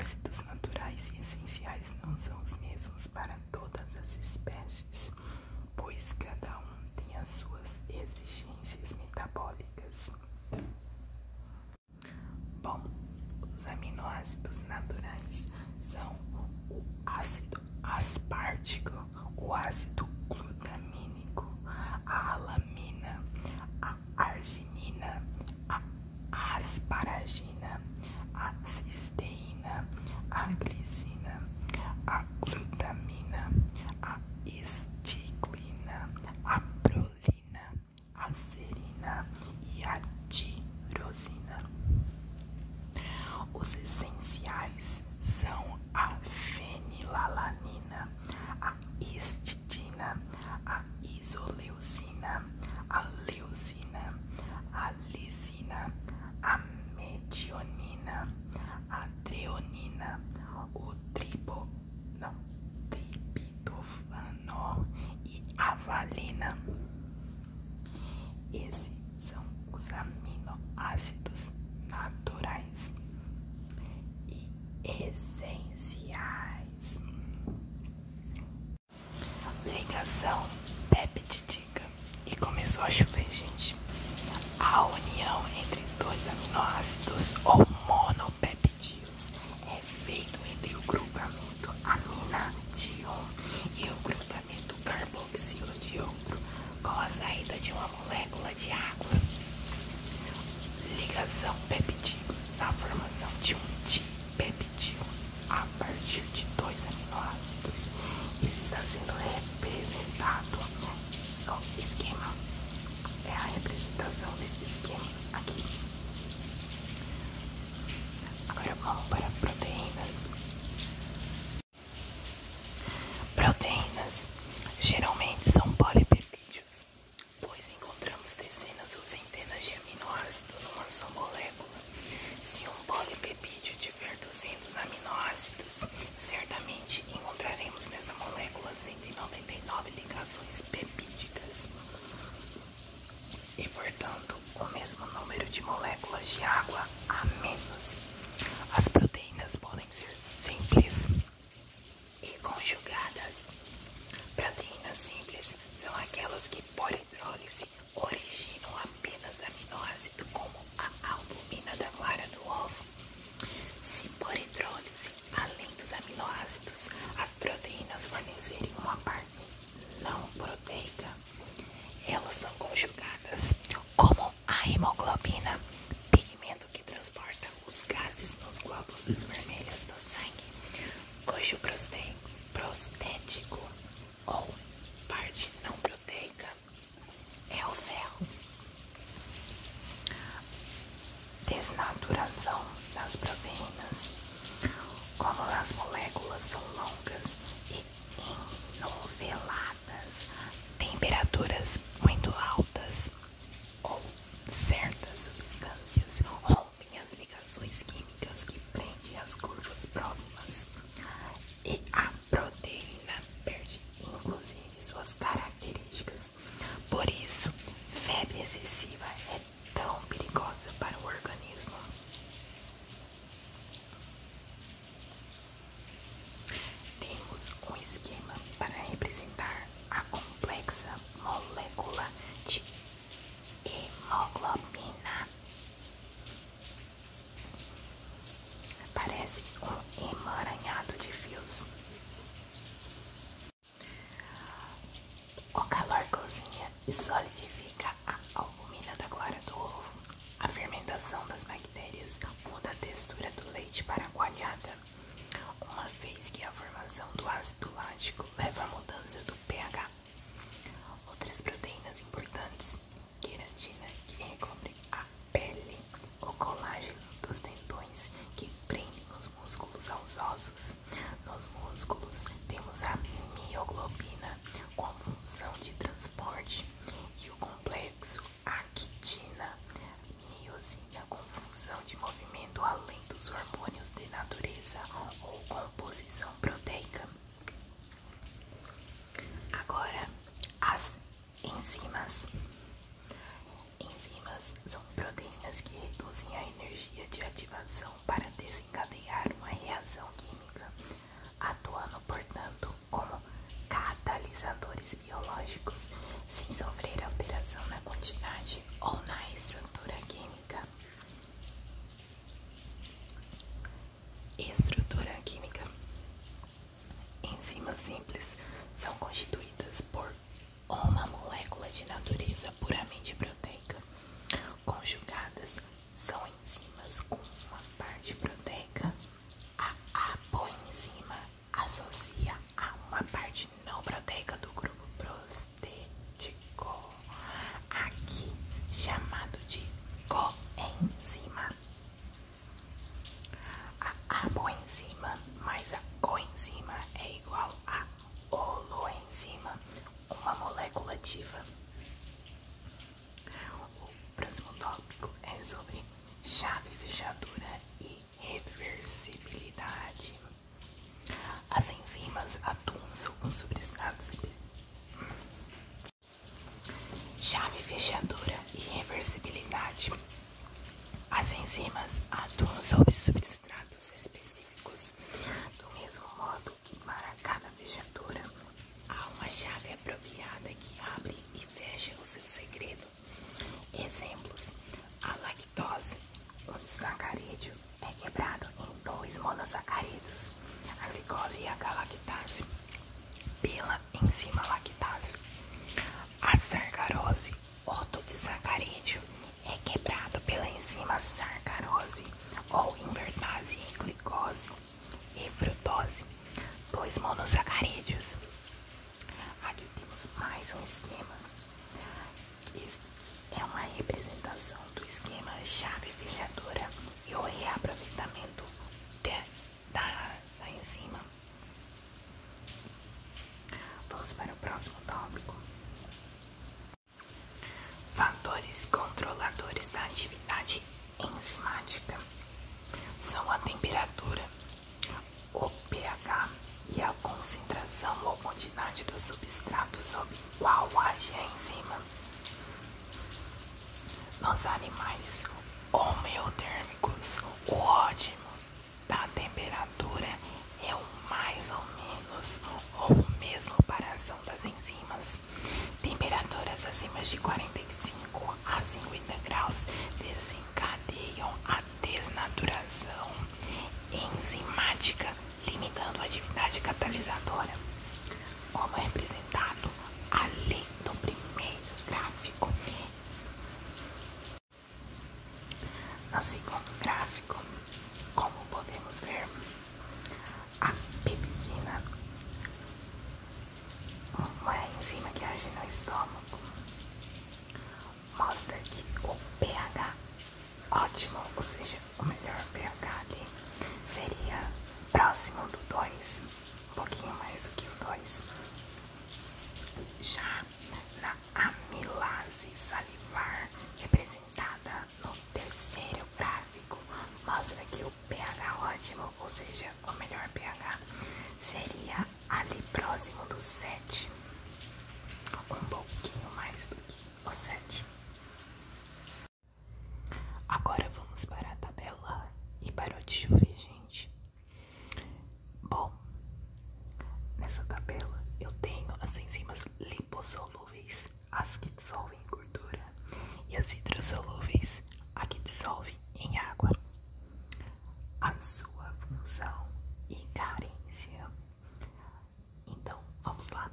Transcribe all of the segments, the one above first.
aminoácidos naturais e essenciais não são os mesmos para todas as espécies, pois cada um tem as suas exigências metabólicas. Bom, os aminoácidos naturais são o ácido aspartico, o ácido glutamínico, a alamina, a arginina, a asparagina, a cisteína, a glicina, a glutamina, a esticlina, a prolina, a serina e a tirosina. Os essenciais são a fenilalanina, a histidina, a isoleucina, a leucina, a lisina, a metionina, a treonina, o triptofano e a valina. Esses são os aminoácidos naturais e essenciais. Ligação peptídica. E começou a chover, gente. A união entre dois aminoácidos ou monopeptídeos é feito entre o grupamento amina de um e o grupamento carboxilo de outro, com a saída de uma molécula de água. Ligação peptídica na formação de um dipeptídeo a partir de dois aminoácidos. Isso está sendo representado no esquema. É a representação desse esquema aqui. Agora vamos para proteínas. Proteínas geralmente são polipepídeos, pois encontramos dezenas ou centenas de aminoácidos numa só molécula. Se um polipepídeo tiver 200 aminoácidos, certamente encontraremos nessa molécula 199 ligações peptídicas e, portanto, o mesmo número de moléculas de água a menos. As proteínas podem ser simples e conjugadas. Proteínas simples são aquelas que, por hidrólise, originam apenas aminoácido, como a albumina da clara do ovo. Se por hidrólise, além dos aminoácidos, as proteínas fornecerem uma parte não proteica, elas são conjugadas, como a hemoglobina, pigmento que transporta os gases nos glóbulos vermelhos do sangue, cujo prostético ou parte não proteica é o ferro. Desnaturação das proteínas. Como as moléculas são longas e enoveladas, temperaturas muito altas ou certas substâncias rompem as ligações químicas que prendem as curvas próximas e a proteína perde inclusive suas características. Por isso, febre excessiva é tão perigosa para o organismo. Temos um esquema para representar a complexa molécula de hemoglobina. Parece um emaranhado de fios. O calor cozinha e solidifica a albumina da clara do ovo. A fermentação das bactérias muda a textura do leite para coalhada, uma vez que a formação do ácido lático leva à mudança do pH. Outras proteínas importantes: queratina, que recobre a pele, o colágeno dos tendões, que prendem os músculos aos ossos. Nos músculos temos a mioglobina, com função de transporte, e o complexo actina, miosina, com função de movimento além dos hormônios de natureza ou composição proteica. Agora, as enzimas. Enzimas são proteínas que reduzem a energia de ativação para desencadear uma reação Estrutura química. Enzimas simples são constituídas por uma molécula de natureza puramente proteica. Conjugadas são enzimas com uma parte proteica. A apoenzima associa a uma parte não proteica do grupo prostético, aqui chamado de coenzima. A apoenzima mais a coenzima é igual a holoenzima, uma molécula ativa. O próximo tópico é sobre chave fechadura e reversibilidade. As enzimas atuam sobre substratos. Chave fechadura e reversibilidade. As enzimas atuam sobre substratos específicos, do mesmo modo que para cada fechadura há uma chave apropriada que abre e fecha o seu segredo. Exemplos: a lactose, um sacarídeo, é quebrado em 2 monossacarídeos, a glicose e a galactase, pela enzima lactase. A sacarose, outro disacarídeo, é quebrado pela enzima sacarose ou invertase em glicose e frutose, 2 monossacarídeos. Aqui temos mais um esquema. Este é uma representação do esquema chave fechadura e o reaproveitamento da enzima. Vamos para o próximo tópico. Fatores controladores da atividade enzimática são a temperatura, o pH e a concentração ou quantidade do substrato sob qual age a enzima. Nos animais homeotérmicos, o ótimo da temperatura é o mais ou menos ou mesmo para a ação das enzimas. Temperaturas acima de 45 a 50 graus desencadeiam a desnaturação enzimática, limitando a atividade catalisadora, como é representado ali no primeiro gráfico. No segundo gráfico, como podemos ver, a pepsina, uma enzima que age no estômago, mostra que o pH ótimo, ou seja, o melhor pH ali, seria próximo do 2, um pouquinho mais do que o 2. Já na amilase salivar, representada no terceiro gráfico, mostra que o pH ótimo, ou seja, o melhor pH, seria ali próximo do 7, um pouquinho mais do que o 7. Agora vamos para a tabela e parou de chover, gente. Bom, nessa tabela eu tenho as enzimas lipossolúveis, as que dissolvem em gordura, e as hidrossolúveis, a que dissolvem em água. A sua função e carência. Então, vamos lá.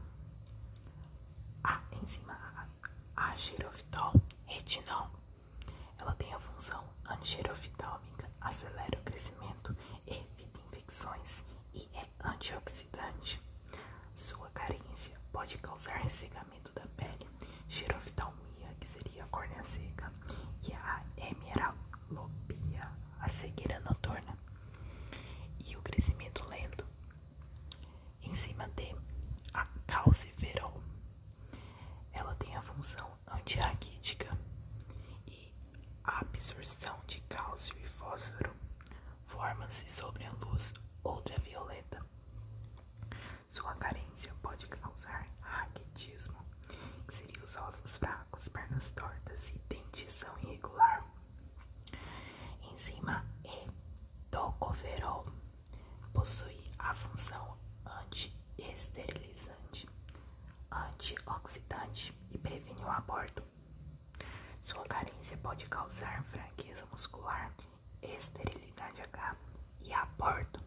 A enzima A, xerofitol retinol, ela tem a função antigerofitômica, acelera o crescimento, evita infecções e é antioxidante. Sua carência pode causar ressecamento da pele, xeroftalmia, que seria a córnea seca, e a hemeralopia, a cegueira noturna, e o crescimento lento. Enzima D, a calciferol, ela tem a função antirraquítica e a absorção de cálcio e fósforo forma-se sobre a luz ultravioleta. Sua carência pode causar raquitismo, que seria os ossos fracos, pernas tortas e dentição irregular. Enzima E, tocoferol, possui a função anti-esterilizante, antioxidante e previne o aborto. Sua carência pode causar fraqueza muscular, esterilidade H e aborto.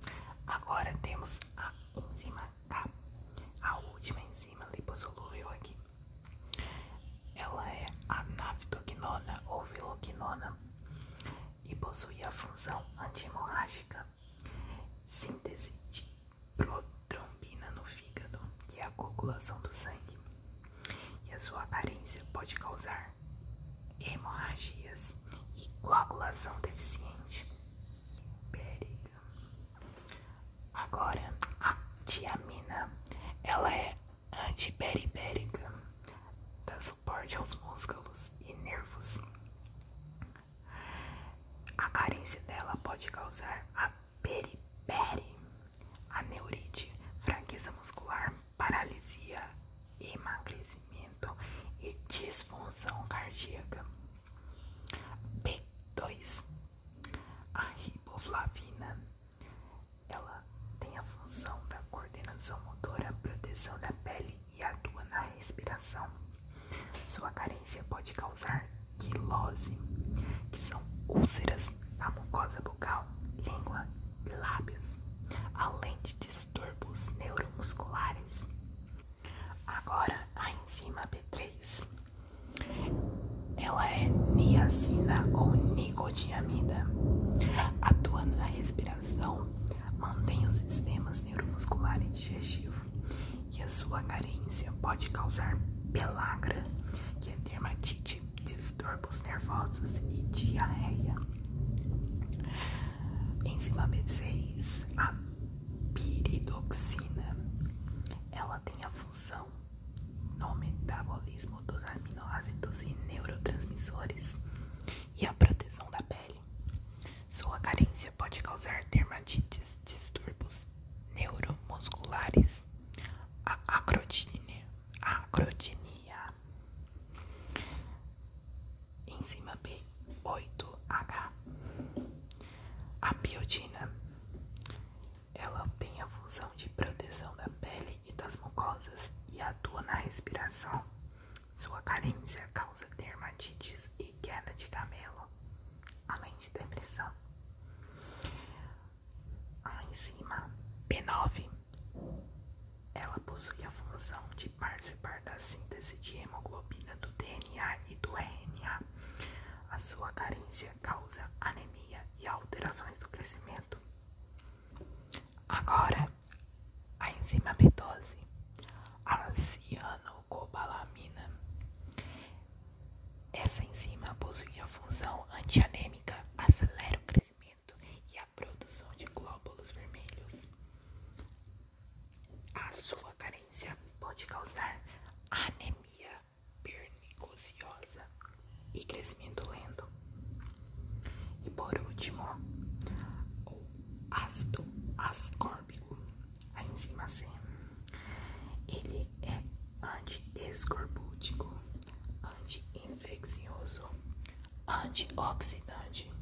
possui a função anti-hemorrágica, síntese de protrombina no fígado, que é a coagulação do sangue, e a sua carência pode causar hemorragias e coagulação deficiente. Agora, a tiamina, ela é antiberibérica, dá suporte aos músculos e nervos. A carência dela pode causar a beriberi, a neurite, fraqueza muscular, paralisia, emagrecimento e disfunção cardíaca. B2. A riboflavina, ela tem a função da coordenação motora, proteção da pele e atua na respiração. Sua carência pode causar quilose, que são úlceras na mucosa bucal, língua e lábios, além de distúrbios neuromusculares. Agora, a enzima B3, ela é niacina ou nicotinamida, atua na respiração, mantém os sistemas neuromuscular e digestivo, e a sua carência pode causar pellagra, que é dermatite, distúrbios nervosos e diarreia. Enzima B6, a piridoxina, ela tem a função no metabolismo dos aminoácidos e neurotransmissores e a proteção da pele. Sua carência pode causar dermatites, distúrbios neuromusculares, a acrotinia. Enzima B8H, a biotina, ela tem a função de proteção da pele e das mucosas e atua na respiração. Sua carência causa dermatites e queda de cabelo, além de depressão. A enzima B9, ela possui a função de participar da síntese de hemoglobina do DNA e do RNA. A sua carência causa anemia e alterações do crescimento. Agora, a enzima B12, a cianocobalamina. Essa enzima possui a função antianêmica, acelera o crescimento e a produção de glóbulos vermelhos. A sua carência pode causar anemia pernicociosa e crescimento lento. E por último, o ácido ascórbico, a enzima C. Ele é anti-escorbútico, anti-infeccioso, antioxidante,